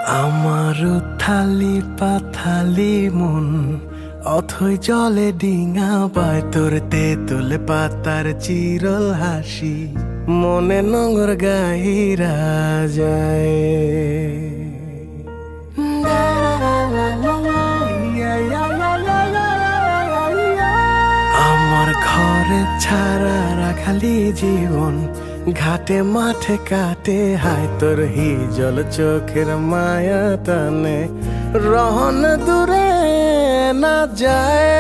আমার উথালি পাথালি মন অথই জলে ডিঙা পায় তোর তেঁতুল পাতার চিরল হাসি মনে নোংর গাহিরা যায়। আমার ঘরে ছাড়া রাখালি জীবন ঘাটে মাঠে কাটে হায় তোর হিজল চোখের মায়া টানে রহন দূরে না যায়।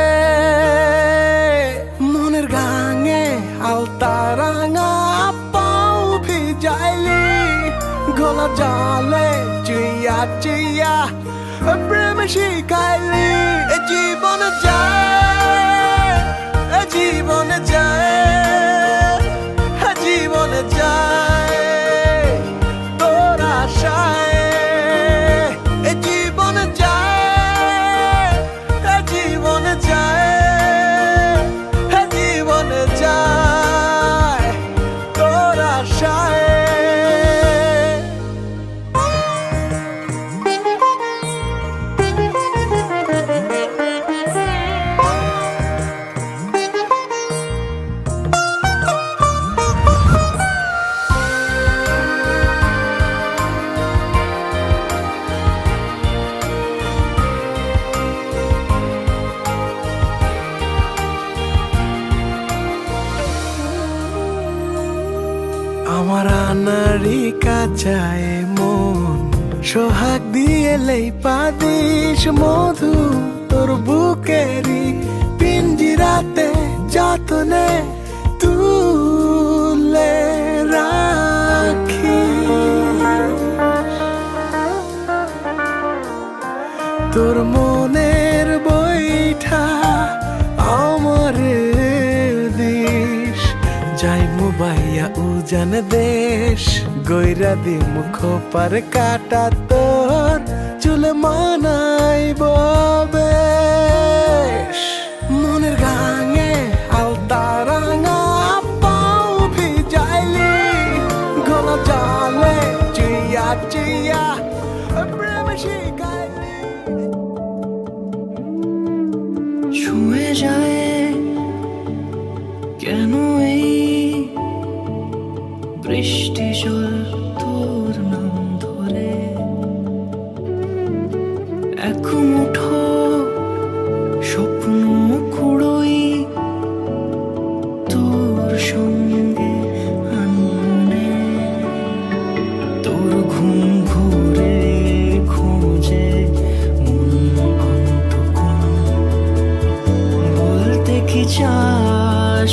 মনের গাঙে আলতা রাঙা পাও ভিজাইলি গলা জালে চিয়া চিয়া প্রেম শিখাইলি জীবন যায় জীবন যায় জীবন যায় তোর আশায় জীবন যায় জীবন যায় জীবন যায় তোর আশায়। আমার আনারি কাচায় মন সোহাগ দিয়ে লেপা দিস মধু তোর বুকেরি পিঞ্জিরাতে যতনে তুলে রাখি তোর মনের বইঠা আমারে দিস যাই মুবাইয়া উজান দেশ গইরা দি মুখ পার কাটা তোর চুল মানাইব বেশ। মনের গাঙে আলতা রাঙা পাও ভিজাইলি গলা জালে চিয়া চিয়া প্রেম শিখাইলি ছুঁয়ে যায় কেন এই বৃষ্টি জল তোর নাম ধরে এক মুঠো স্বপ্ন কুড়োই তোর সঙ্গে আনমনে তোর ঘুম ঘুরে খোঁজে মন অন্তকোণ বলতে কি চাস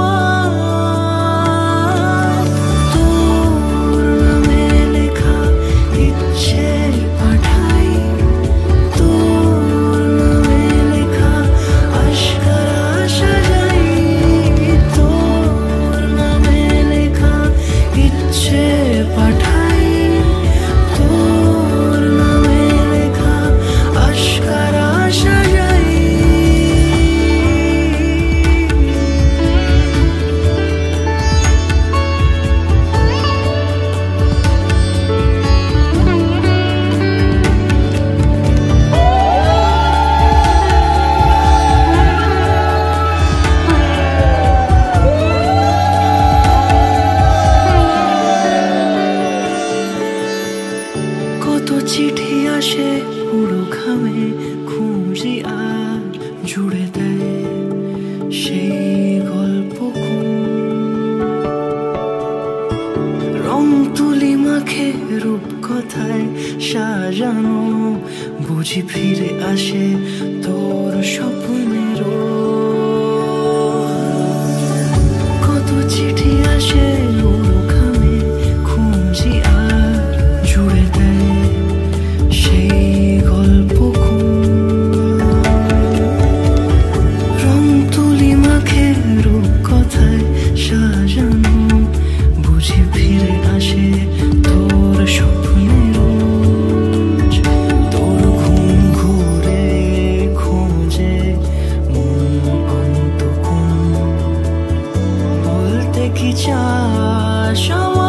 চিঠি আসে পুরো ঘামে খুঁজি আর জুড়ে দেয় সেই গল্প রং তুলি মাখে রূপ কথায় সাজানো বুঝি ফিরে আসে তোর স্বপ্নের কত চিঠি আসে পুরো ঘামে খুঁজি আর জুড়ে দেয় সেই গল্প রং তুলি মাখে রূপ কথায় সাজানো বুঝি ফিরে আসে তোর স্বপ্নের তোর ঘুম ঘুরে খোঁজে মন অন্তকোণ বলতে কি চাস